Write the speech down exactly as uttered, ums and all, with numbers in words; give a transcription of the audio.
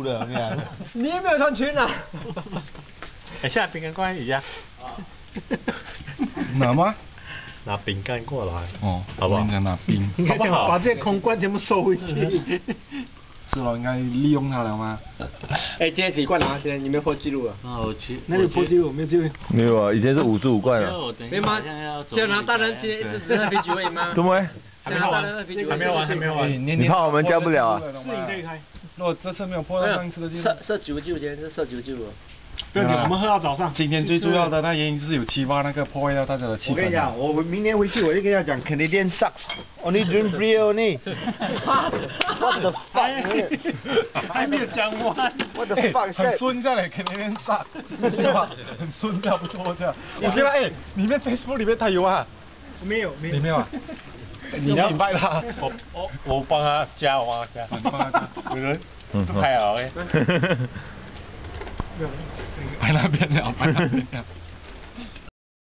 的，我跟你讲。 你也没有穿裙啊？ 哎，现在饼干过来一下。 拿吗？ 拿饼干过来。 哦， 好不好？ 应该拿冰， 好不好？ 把这些空罐全部收回去。 是咯，应该利用它了吗？ 哎，今天几罐啊？今天你没有破纪录啊？ 啊，我去。 哪里有破纪录？没有纪录。 没有啊，以前是五十五罐啊。 没吗？加拿大人今天一直是喝啤酒而已吗？ 怎么？ 加拿大人喝啤酒。 还没有完，还没有完。 你怕我们加不了啊？ 是你可以开。如果这次没有破到上次的记录， 设设九九，今天是设九九。 不要紧，我们喝到早上。 今天最主要的那原因就是有七八那个破坏到大家的气氛。 我跟你讲，我明年回去我就跟他讲 ，Canadian sucks，only drink beer only。What the fuck？ 还没有讲完。 What the fuck？ 很顺下来 ，Canadian sucks， 是吧？很顺下，不错这样。我觉得哎，里面 Facebook 里面他有啊。 没有，没有。 你没有啊？你要invite他。 我我我帮他加，我帮他加。 你帮他加， 对不对？嗯，太好了。 摆那边了，摆那边了。